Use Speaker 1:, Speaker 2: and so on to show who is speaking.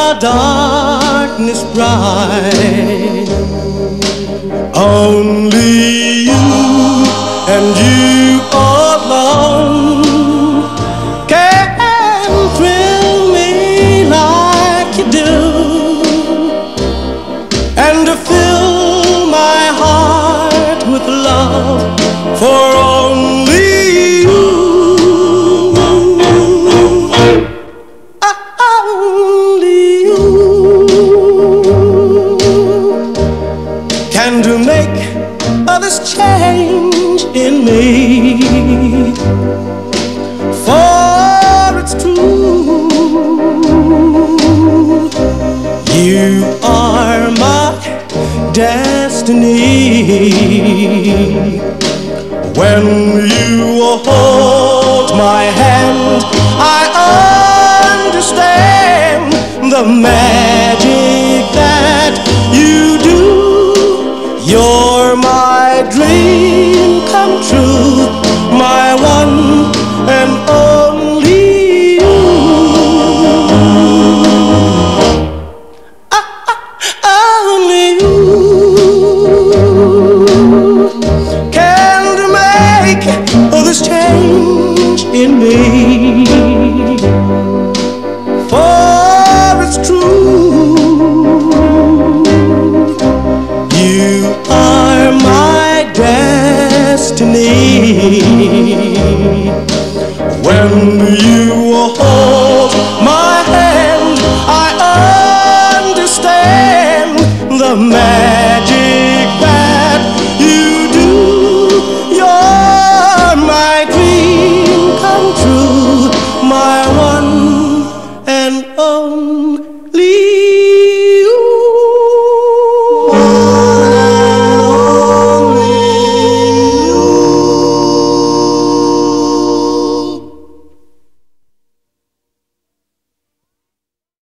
Speaker 1: darkness bright. Only you and you alone can thrill me like you do, and to fill my heart with love for only you. Only you can to make this change in me, for it's true, you are my destiny. When you hold my hand, I understand the magic that you do. You're my dream come true, my one and only you. Only you can make this change in me, for it's true, you are my destiny. When you